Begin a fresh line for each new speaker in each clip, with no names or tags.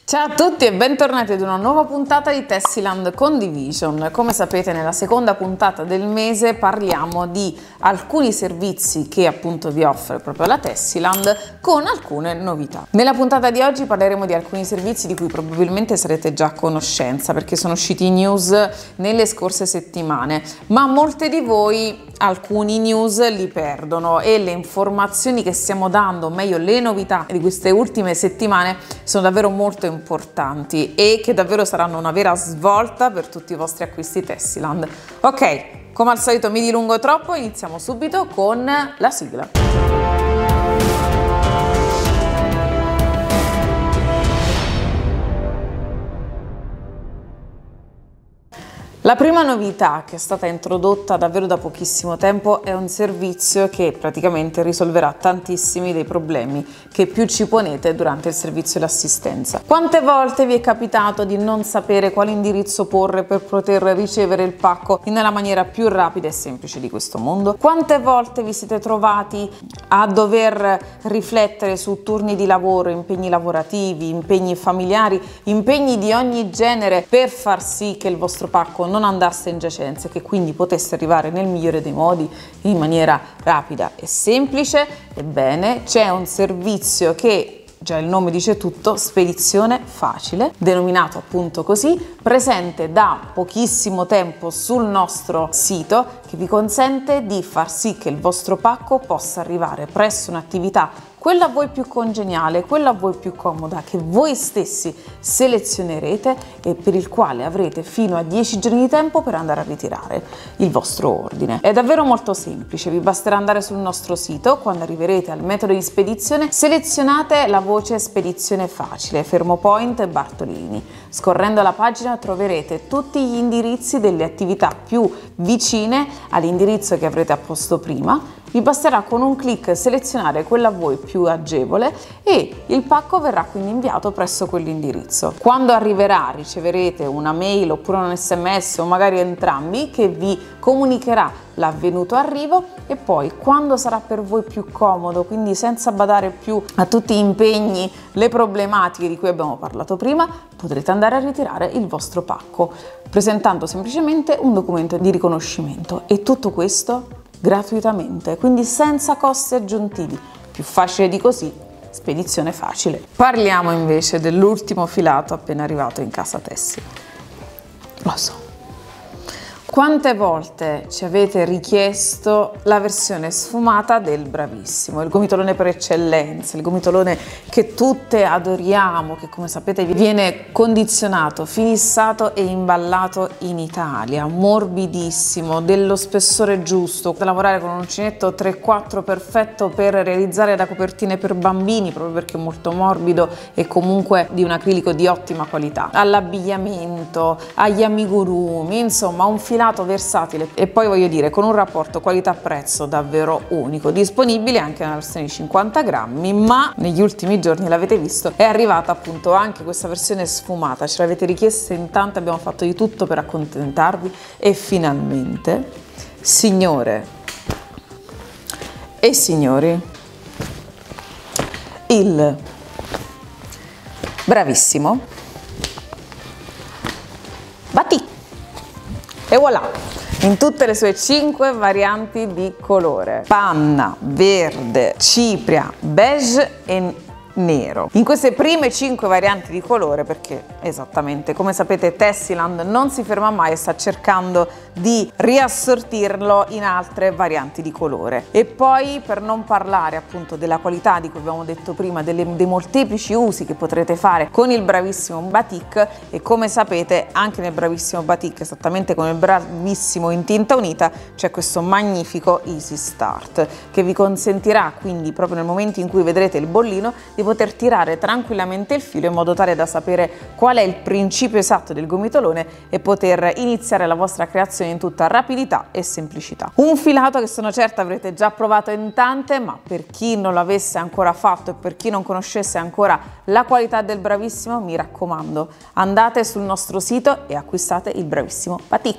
Ciao a tutti e bentornati ad una nuova puntata di Tessiland Condivision. Come sapete, nella seconda puntata del mese parliamo di alcuni servizi che appunto vi offre proprio la Tessiland con alcune novità. Nella puntata di oggi parleremo di alcuni servizi di cui probabilmente sarete già a conoscenza perché sono usciti in news nelle scorse settimane, ma molte di voi alcuni news li perdono e le informazioni che stiamo dando, o meglio le novità di queste ultime settimane, sono davvero molto importanti e che davvero saranno una vera svolta per tutti i vostri acquisti Tessiland. Ok, come al solito mi dilungo troppo, iniziamo subito con la sigla. La prima novità che è stata introdotta davvero da pochissimo tempo è un servizio che praticamente risolverà tantissimi dei problemi che più ci ponete durante il servizio d'assistenza. Quante volte vi è capitato di non sapere quale indirizzo porre per poter ricevere il pacco nella maniera più rapida e semplice di questo mondo? Quante volte vi siete trovati a dover riflettere su turni di lavoro, impegni lavorativi, impegni familiari, impegni di ogni genere per far sì che il vostro pacco non andasse in giacenza e che quindi potesse arrivare nel migliore dei modi in maniera rapida e semplice? Ebbene, c'è un servizio che già il nome dice tutto, Spedizione Facile, denominato appunto così, presente da pochissimo tempo sul nostro sito, che vi consente di far sì che il vostro pacco possa arrivare presso un'attività, quella a voi più congeniale, quella a voi più comoda, che voi stessi selezionerete e per il quale avrete fino a 10 giorni di tempo per andare a ritirare il vostro ordine. È davvero molto semplice, vi basterà andare sul nostro sito, quando arriverete al metodo di spedizione selezionate la voce Spedizione Facile, Fermopoint Bartolini. Scorrendo la pagina troverete tutti gli indirizzi delle attività più vicine all'indirizzo che avrete apposto prima. Vi basterà con un clic selezionare quella a voi più agevole e il pacco verrà quindi inviato presso quell'indirizzo. Quando arriverà riceverete una mail oppure un SMS o magari entrambi che vi comunicherà l'avvenuto arrivo e poi quando sarà per voi più comodo, quindi senza badare più a tutti gli impegni, le problematiche di cui abbiamo parlato prima, potrete andare a ritirare il vostro pacco presentando semplicemente un documento di riconoscimento e tutto questo gratuitamente, quindi senza costi aggiuntivi. Più facile di così, spedizione facile. Parliamo invece dell'ultimo filato appena arrivato in casa Tessi. Lo so. Quante volte ci avete richiesto la versione sfumata del Bravissimo, il gomitolone per eccellenza, il gomitolone che tutte adoriamo, che come sapete viene condizionato, finissato e imballato in Italia, morbidissimo, dello spessore giusto, da lavorare con un uncinetto 3/4 perfetto per realizzare da copertine per bambini, proprio perché è molto morbido e comunque di un acrilico di ottima qualità, all'abbigliamento, agli amigurumi, insomma un filato versatile e poi voglio dire con un rapporto qualità-prezzo davvero unico, disponibile anche nella versione di 50 grammi, ma negli ultimi giorni l'avete visto è arrivata appunto anche questa versione sfumata, ce l'avete richiesta in tanto, abbiamo fatto di tutto per accontentarvi e finalmente, signore e signori, il Bravissimo Batik. E voilà, in tutte le sue 5 varianti di colore: panna, verde, cipria, beige e nero. In queste prime 5 varianti di colore, perché esattamente come sapete Tessiland non si ferma mai e sta cercando di riassortirlo in altre varianti di colore. E poi, per non parlare appunto della qualità di cui abbiamo detto prima, dei molteplici usi che potrete fare con il Bravissimo Batik, e come sapete anche nel Bravissimo Batik, esattamente come il Bravissimo in tinta unita, c'è questo magnifico Easy Start che vi consentirà quindi proprio nel momento in cui vedrete il bollino di poter tirare tranquillamente il filo in modo tale da sapere qual è il principio esatto del gomitolone e poter iniziare la vostra creazione in tutta rapidità e semplicità. Un filato che sono certa avrete già provato in tante, ma per chi non l'avesse ancora fatto e per chi non conoscesse ancora la qualità del Bravissimo, mi raccomando, andate sul nostro sito e acquistate il Bravissimo Batik.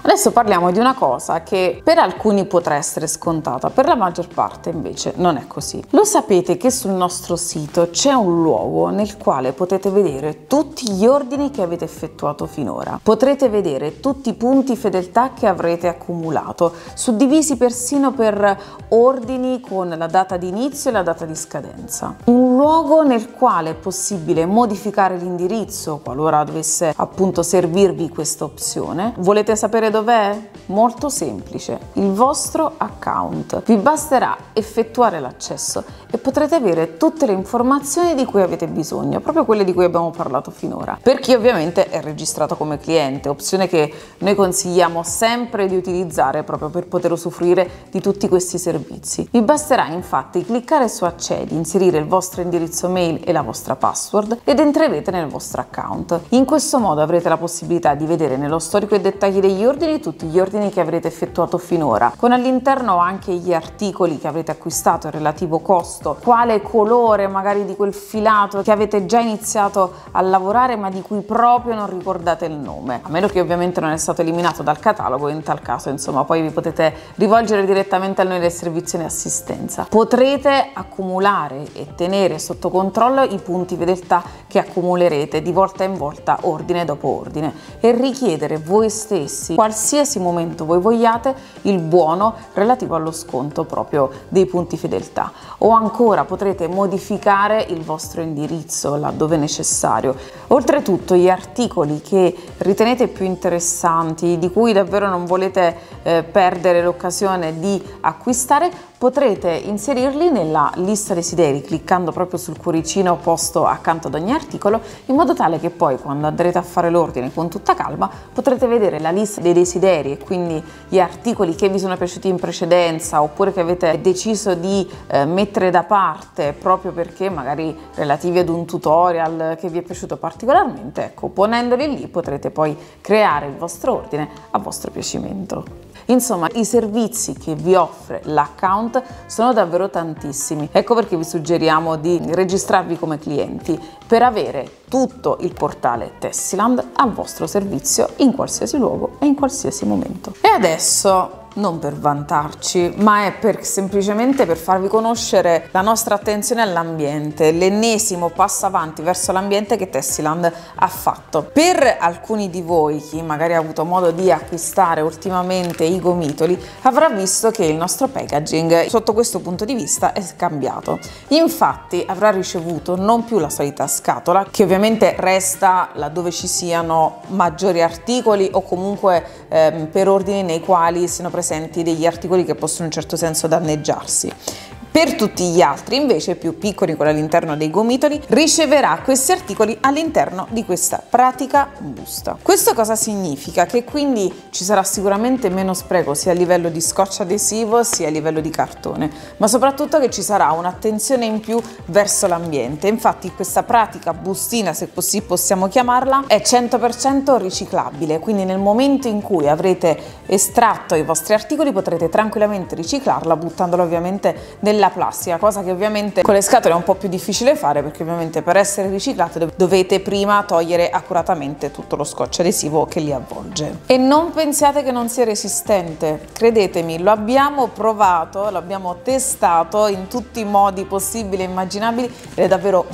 Adesso parliamo di una cosa che per alcuni potrà essere scontata, per la maggior parte invece non è così. Lo sapete che sul nostro sito c'è un luogo nel quale potete vedere tutti gli ordini che avete effettuato finora. Potrete vedere tutti i punti fedeltà che avrete accumulato, suddivisi persino per ordini con la data di inizio e la data di scadenza. Un luogo nel quale è possibile modificare l'indirizzo qualora dovesse appunto servirvi questa opzione. Volete sapere dov'è? Molto semplice, il vostro account. Vi basterà effettuare l'accesso e potrete avere tutte le informazioni di cui avete bisogno, proprio quelle di cui abbiamo parlato finora. Per chi ovviamente è registrato come cliente, opzione che noi consigliamo sempre di utilizzare proprio per poter usufruire di tutti questi servizi. Vi basterà infatti cliccare su accedi, inserire il vostro indirizzo mail e la vostra password ed entrerete nel vostro account. In questo modo avrete la possibilità di vedere nello storico e dettagli degli ordini tutti gli ordini che avrete effettuato finora, con all'interno anche gli articoli che avrete acquistato, il relativo costo, quale colore magari di quel filato che avete già iniziato a lavorare ma di cui proprio non ricordate il nome, a meno che ovviamente non è stato eliminato dal catalogo. In tal caso insomma poi vi potete rivolgere direttamente a noi del servizio di assistenza. Potrete accumulare e tenere sotto controllo i punti fedeltà che accumulerete di volta in volta, ordine dopo ordine, e richiedere voi stessi qualsiasi momento voi vogliate il buono relativo allo sconto proprio dei punti fedeltà. O ancora potrete modificare il vostro indirizzo laddove necessario. Oltretutto gli articoli che ritenete più interessanti, di cui davvero non volete perdere l'occasione di acquistare, potrete inserirli nella lista desideri cliccando proprio sul cuoricino posto accanto ad ogni articolo, in modo tale che poi quando andrete a fare l'ordine con tutta calma potrete vedere la lista dei desideri e quindi gli articoli che vi sono piaciuti in precedenza oppure che avete deciso di mettere da parte proprio perché magari relativi ad un tutorial che vi è piaciuto particolarmente. Ecco, ponendoli lì potrete poi creare il vostro ordine a vostro piacimento. Insomma, i servizi che vi offre l'account sono davvero tantissimi. Ecco perché vi suggeriamo di registrarvi come clienti per avere tutto il portale Tessiland al vostro servizio in qualsiasi luogo e in qualsiasi momento. E adesso, non per vantarci, ma è semplicemente per farvi conoscere la nostra attenzione all'ambiente, l'ennesimo passo avanti verso l'ambiente che Tessiland ha fatto. Per alcuni di voi, chi magari ha avuto modo di acquistare ultimamente i gomitoli, avrà visto che il nostro packaging sotto questo punto di vista è cambiato. Infatti avrà ricevuto non più la solita scatola, che ovviamente resta laddove ci siano maggiori articoli o comunque per ordini nei quali siano presenti degli articoli che possono in un certo senso danneggiarsi. Per tutti gli altri invece più piccoli, quelli all'interno dei gomitoli, riceverà questi articoli all'interno di questa pratica busta. Questo cosa significa? Che quindi ci sarà sicuramente meno spreco sia a livello di scotch adesivo sia a livello di cartone, ma soprattutto che ci sarà un'attenzione in più verso l'ambiente. Infatti questa pratica bustina, se così possiamo chiamarla, è 100% riciclabile, quindi nel momento in cui avrete estratto i vostri articoli potrete tranquillamente riciclarla, buttandola ovviamente nella plastica, cosa che ovviamente con le scatole è un po' più difficile fare, perché ovviamente per essere riciclate dovete prima togliere accuratamente tutto lo scotch adesivo che li avvolge. E non pensiate che non sia resistente, credetemi, lo abbiamo provato, l'abbiamo testato in tutti i modi possibili e immaginabili ed è davvero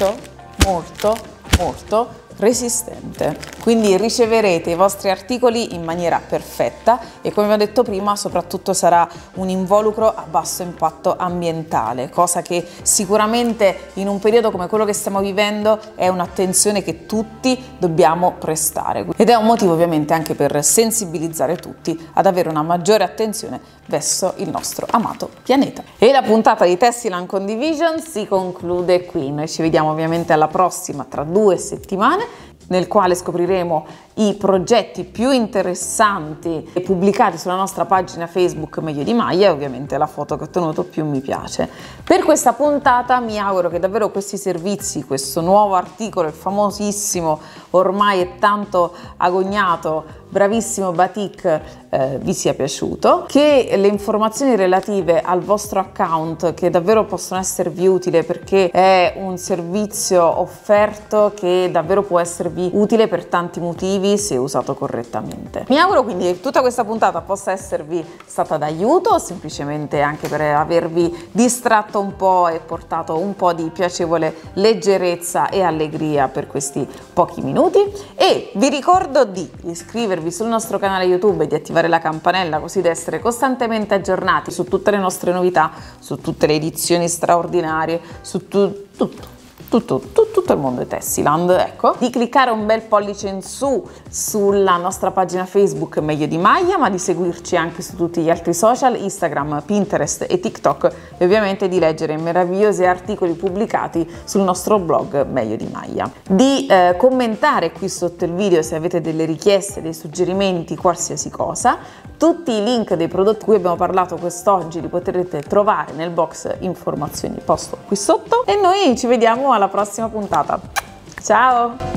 molto resistente. Quindi riceverete i vostri articoli in maniera perfetta e, come vi ho detto prima, soprattutto sarà un involucro a basso impatto ambientale, cosa che sicuramente in un periodo come quello che stiamo vivendo è un'attenzione che tutti dobbiamo prestare, ed è un motivo ovviamente anche per sensibilizzare tutti ad avere una maggiore attenzione verso il nostro amato pianeta. E la puntata di Tessiland Condivision si conclude qui. Noi ci vediamo ovviamente alla prossima tra 2 settimane, nel quale scopriremo i progetti più interessanti pubblicati sulla nostra pagina Facebook Meglio di Maglia e ovviamente la foto che ho ottenuto più mi piace. Per questa puntata mi auguro che davvero questi servizi, questo nuovo articolo, il famosissimo, ormai è tanto agognato, bravissimo batik, vi sia piaciuto, che le informazioni relative al vostro account, che davvero possono esservi utili perché è un servizio offerto che davvero può esservi esservi utile per tanti motivi se usato correttamente. Mi auguro quindi che tutta questa puntata possa esservi stata d'aiuto, o semplicemente anche per avervi distratto un po' e portato un po' di piacevole leggerezza e allegria per questi pochi minuti. E vi ricordo di iscrivervi sul nostro canale YouTube e di attivare la campanella, così da essere costantemente aggiornati su tutte le nostre novità, su tutte le edizioni straordinarie, su tutto il mondo di Tessiland, ecco. Di cliccare un bel pollice in su sulla nostra pagina Facebook Meglio di Maya, ma di seguirci anche su tutti gli altri social, Instagram, Pinterest e TikTok, e ovviamente di leggere i meravigliosi articoli pubblicati sul nostro blog Meglio di Maya. Di commentare qui sotto il video se avete delle richieste, dei suggerimenti, qualsiasi cosa. Tutti i link dei prodotti di cui abbiamo parlato quest'oggi li potrete trovare nel box informazioni posto qui sotto, e noi ci vediamo alla prossima puntata. Ciao!